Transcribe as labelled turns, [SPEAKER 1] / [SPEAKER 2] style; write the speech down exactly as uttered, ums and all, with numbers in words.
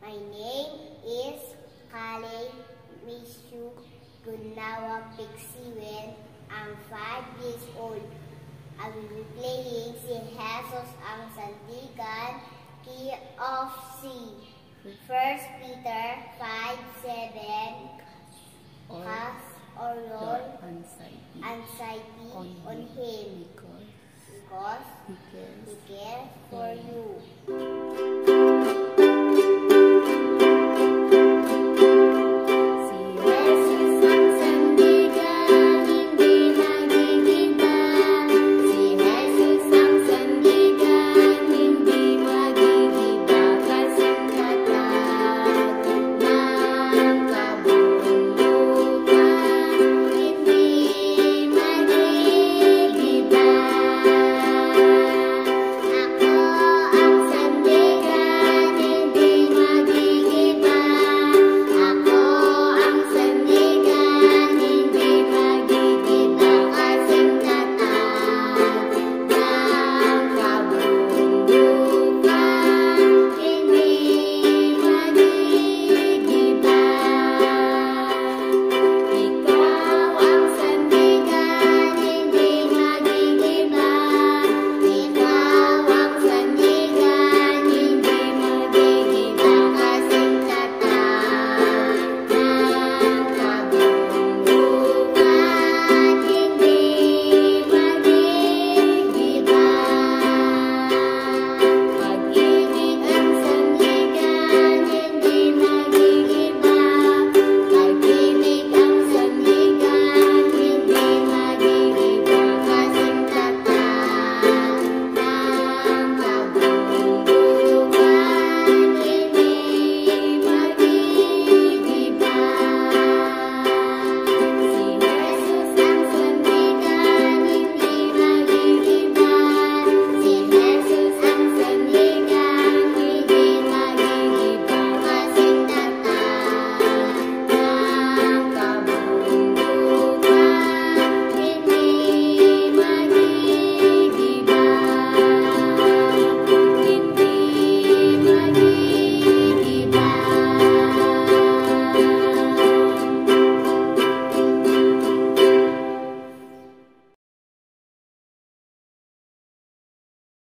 [SPEAKER 1] My name is Kaley Mishu Gunawa Pixiwen. I'm five years old. I will be playing Si Jesus ang Sandigan, Key of C. First Peter five seven. Cast or roll
[SPEAKER 2] anxiety,
[SPEAKER 1] anxiety
[SPEAKER 2] on,
[SPEAKER 1] on
[SPEAKER 2] him,
[SPEAKER 1] him
[SPEAKER 2] because,
[SPEAKER 1] because
[SPEAKER 2] he cares,
[SPEAKER 1] he cares for
[SPEAKER 2] for
[SPEAKER 1] you.